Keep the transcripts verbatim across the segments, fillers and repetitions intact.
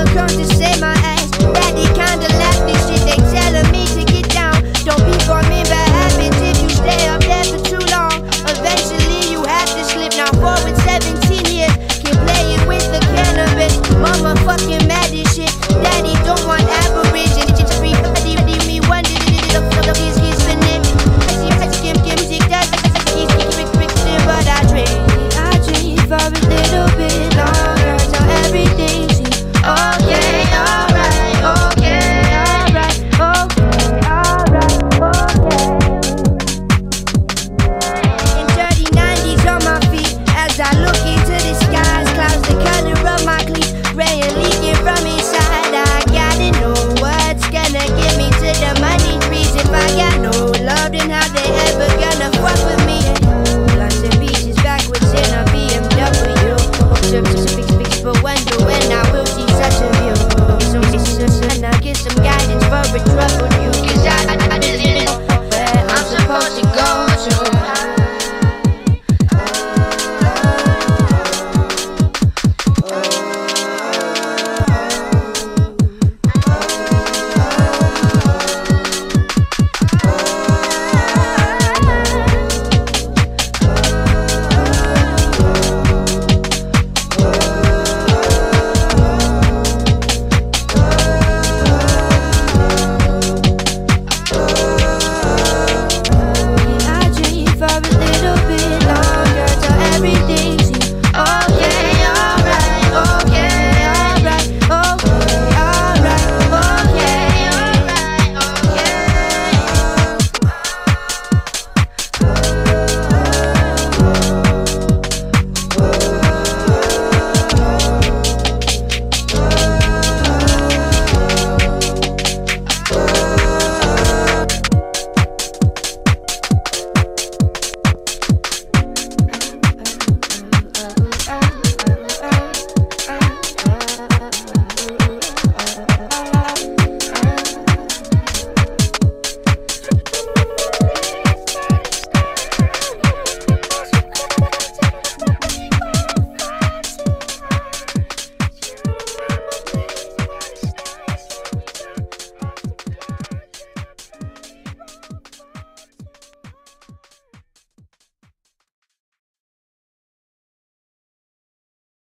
come to save my ass. Daddy kinda laugh this shit, they telling me to get down. Don't be forming bad habits if you stay up there for too long. Eventually you have to slip. Now forward seventeen years, keep playing with the cannabis. Mama fucking mad as shit. Daddy don't want average, and it's free. Daddy me wonder the fuck is his finit. I see I see him music does keep keep fixing, but I dream I dream for a little bit longer till everything seems okay, alright, okay, alright, okay, alright, okay. In dirty nineties on my feet as I look into the skies, clouds the color of my cleats, gray and leaking from inside. I gotta know what's gonna get me to the money trees. If I got no love, then how they ever gonna fuck with me? Blunts and beaches backwards in a B M W. Fix, fix, but wonder when I will see such a view. So, and I get some guidance for a troubled you. Cause I, I, I didn't know where I'm supposed to go to.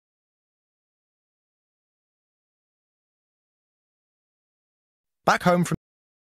Back home from